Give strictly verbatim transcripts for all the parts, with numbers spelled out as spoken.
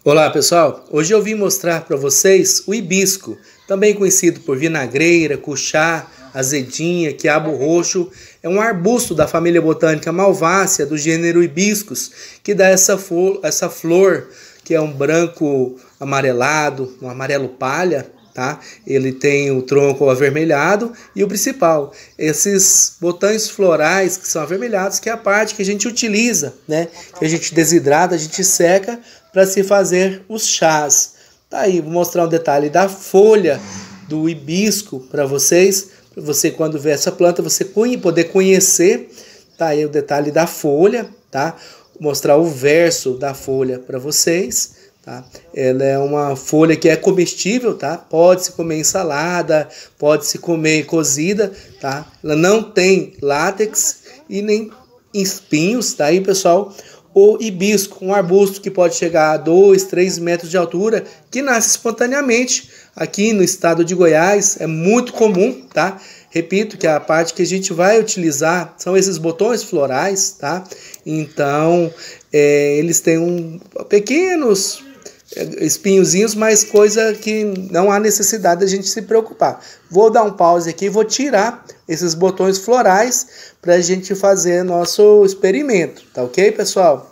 Olá pessoal, hoje eu vim mostrar para vocês o hibisco, também conhecido por vinagreira, cuchá, azedinha, quiabo roxo. É um arbusto da família botânica malvácea do gênero hibiscus, que dá essa flor, essa flor que é um branco amarelado, um amarelo palha. Tá? Ele tem o tronco avermelhado e o principal, esses botões florais que são avermelhados, que é a parte que a gente utiliza, né? Que a gente desidrata, a gente seca para se fazer os chás. Tá aí, vou mostrar um detalhe da folha do hibisco para vocês, para você quando ver essa planta, você poder conhecer. Tá aí o detalhe da folha, tá? Vou mostrar o verso da folha para vocês. Tá? Ela é uma folha que é comestível, tá? Pode-se comer em salada, pode-se comer cozida, tá? Ela não tem látex e nem espinhos, tá aí, pessoal? O hibisco, um arbusto que pode chegar a dois, três metros de altura, que nasce espontaneamente aqui no estado de Goiás, é muito comum, tá? Repito que a parte que a gente vai utilizar são esses botões florais, tá? Então, é, eles têm um, pequenos espinhozinhos, mas coisa que não há necessidade da gente se preocupar. Vou dar um pause aqui e vou tirar esses botões florais para a gente fazer nosso experimento, tá ok, pessoal?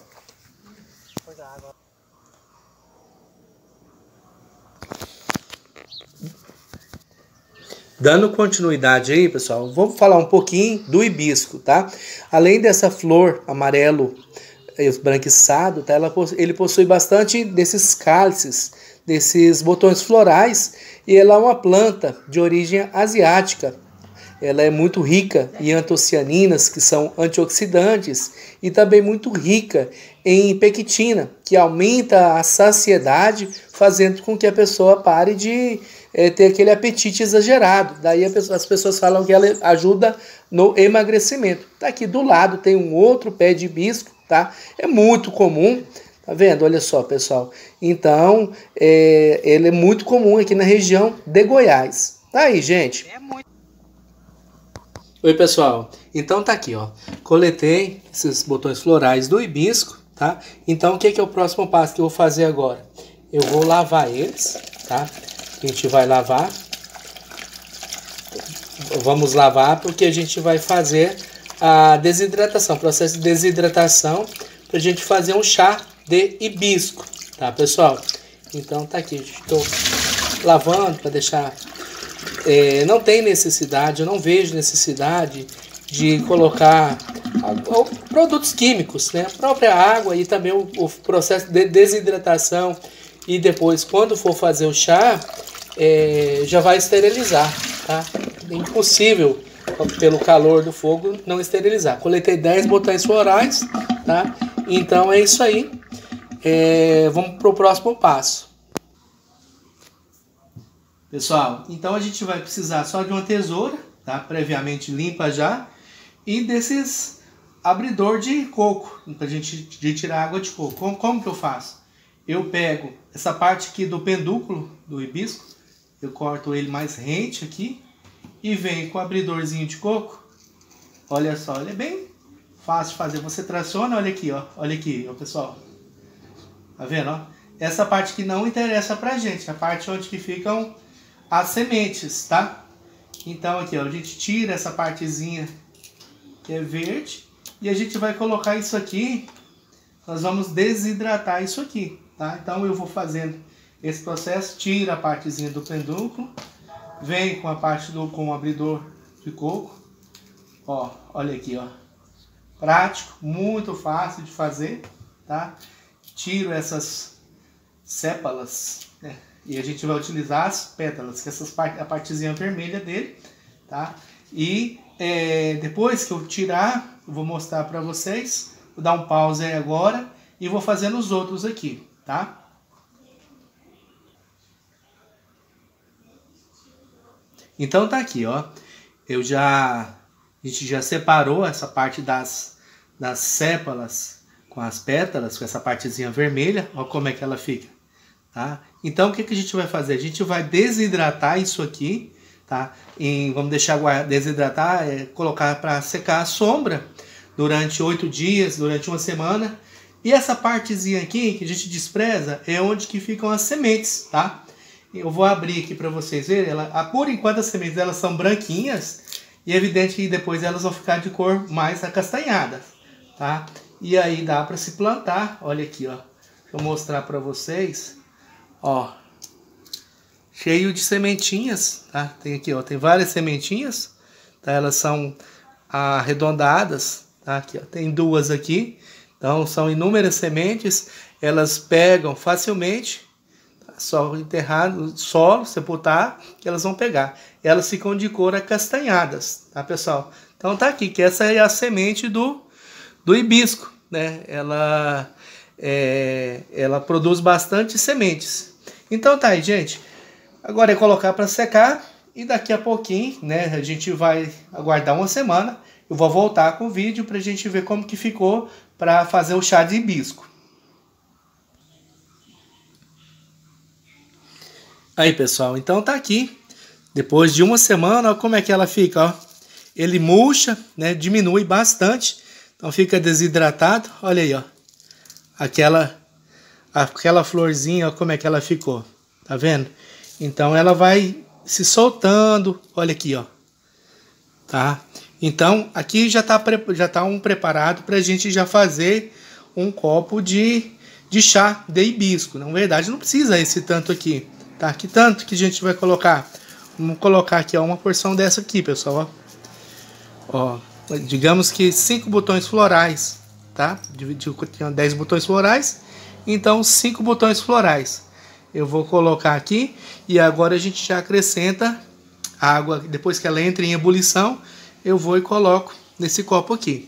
Dando continuidade aí, pessoal, vamos falar um pouquinho do hibisco, tá? Além dessa flor amarelo esbranquiçado, tá? Ela, ele possui bastante desses cálices, desses botões florais, e ela é uma planta de origem asiática. Ela é muito rica em antocianinas, que são antioxidantes, e também muito rica em pectina, que aumenta a saciedade, fazendo com que a pessoa pare de é, ter aquele apetite exagerado. Daí pessoa, as pessoas falam que ela ajuda no emagrecimento. Tá aqui do lado tem um outro pé de hibisco, tá? É muito comum, tá vendo? Olha só, pessoal. Então, é, ele é muito comum aqui na região de Goiás. Tá aí, gente. É muito... Oi, pessoal. Então tá aqui, ó. Coletei esses botões florais do hibisco, tá? Então, o que, que é o próximo passo que eu vou fazer agora? Eu vou lavar eles, tá? A gente vai lavar. Vamos lavar porque a gente vai fazer a desidratação, processo de desidratação, para a gente fazer um chá de hibisco, tá, pessoal? Então tá aqui, estou lavando para deixar... É, não tem necessidade, eu não vejo necessidade de colocar produtos químicos, né? A própria água e também o, o processo de desidratação, e depois, quando for fazer o chá, é, já vai esterilizar, tá? É impossível, pelo calor do fogo, não esterilizar. Coletei dez botões florais, tá? Então é isso aí. É, vamos para o próximo passo. Pessoal, então a gente vai precisar só de uma tesoura, tá? Previamente limpa já, e desses abridor de coco, pra gente de tirar água de coco. Como, como que eu faço? Eu pego essa parte aqui do pedúnculo do hibisco, eu corto ele mais rente aqui, e vem com o abridorzinho de coco. Olha só, ele é bem fácil de fazer. Você traciona, olha aqui, ó. Olha aqui, ó, pessoal. Tá vendo, ó? Essa parte que não interessa pra gente, a parte onde que ficam as sementes, tá? Então aqui, ó, a gente tira essa partezinha que é verde e a gente vai colocar isso aqui. Nós vamos desidratar isso aqui, tá? Então eu vou fazendo esse processo, tira a partezinha do pedúnculo, vem com a parte do com o abridor de coco. Ó, olha aqui, ó. Prático, muito fácil de fazer, tá? Tiro essas sépalas, né? E a gente vai utilizar as pétalas, que essas part a partezinha vermelha dele, tá? E é, depois que eu tirar, eu vou mostrar para vocês. Vou dar um pause aí agora e vou fazendo os outros aqui, tá? Então tá aqui, ó. Eu já... A gente já separou essa parte das, das sépalas com as pétalas, com essa partezinha vermelha. Ó como é que ela fica, tá? Então o que, que a gente vai fazer? A gente vai desidratar isso aqui, tá? E vamos deixar desidratar, é, colocar para secar a sombra durante oito dias, durante uma semana. E essa partezinha aqui que a gente despreza é onde que ficam as sementes, tá? Eu vou abrir aqui para vocês verem. Ela, por enquanto as sementes elas são branquinhas e é evidente que depois elas vão ficar de cor mais acastanhada, tá? E aí dá para se plantar. Olha aqui, ó. Deixa eu mostrar para vocês. Ó. Cheio de sementinhas, tá? Tem aqui, ó. Tem várias sementinhas, tá? Elas são arredondadas, tá? Aqui, ó. Tem duas aqui. Então, são inúmeras sementes, elas pegam facilmente, tá? Só enterrar no solo, sepultar, que elas vão pegar. Elas ficam de cor acastanhadas, tá, pessoal? Então, tá aqui, que essa é a semente do, do hibisco, né? Ela, é, ela produz bastante sementes. Então, tá aí, gente. Agora é colocar para secar e daqui a pouquinho, né, a gente vai aguardar uma semana. Eu vou voltar com o vídeo para a gente ver como que ficou para fazer o chá de hibisco. Aí, pessoal, então tá aqui. Depois de uma semana, ó, como é que ela fica, ó. Ele murcha, né, diminui bastante. Então fica desidratado. Olha aí, ó. Aquela, aquela florzinha, ó, como é que ela ficou. Tá vendo? Então ela vai se soltando. Olha aqui, ó. Tá? Então, aqui já está já tá um preparado para a gente já fazer um copo de, de chá de hibisco. Na verdade, não precisa esse tanto aqui, tá? Que tanto que a gente vai colocar? Vamos colocar aqui, ó, uma porção dessa aqui, pessoal, ó. Ó, digamos que cinco botões florais, tá? Dividiu com dez botões florais, então cinco botões florais. Eu vou colocar aqui e agora a gente já acrescenta a água, depois que ela entra em ebulição, eu vou e coloco nesse copo aqui.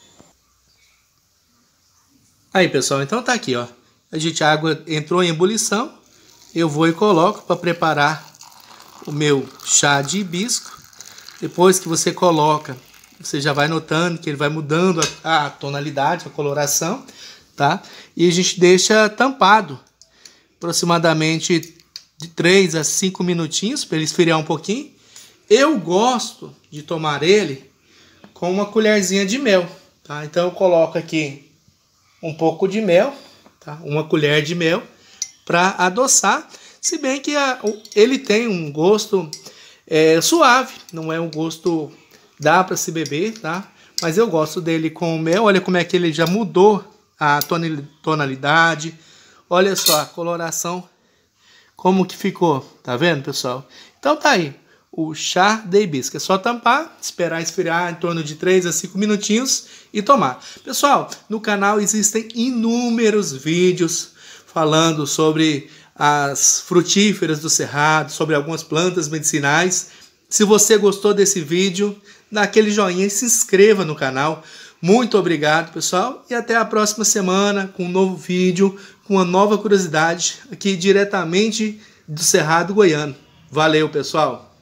Aí, pessoal, então tá aqui, ó. A gente, a água entrou em ebulição, eu vou e coloco para preparar o meu chá de hibisco. Depois que você coloca, você já vai notando que ele vai mudando a, a tonalidade, a coloração, tá? E a gente deixa tampado aproximadamente de três a cinco minutinhos para ele esfriar um pouquinho. Eu gosto de tomar ele com uma colherzinha de mel, tá? Então eu coloco aqui um pouco de mel, tá? Uma colher de mel para adoçar, se bem que a, ele tem um gosto é, suave, não é um gosto, dá para se beber, tá? Mas eu gosto dele com mel. Olha como é que ele já mudou a tonalidade, olha só a coloração, como que ficou, tá vendo, pessoal? Então tá aí. O chá de hibisco. É só tampar, esperar esfriar em torno de três a cinco minutinhos e tomar. Pessoal, no canal existem inúmeros vídeos falando sobre as frutíferas do cerrado, sobre algumas plantas medicinais. Se você gostou desse vídeo, dá aquele joinha e se inscreva no canal. Muito obrigado, pessoal, e até a próxima semana com um novo vídeo, com uma nova curiosidade aqui diretamente do Cerrado Goiano. Valeu, pessoal!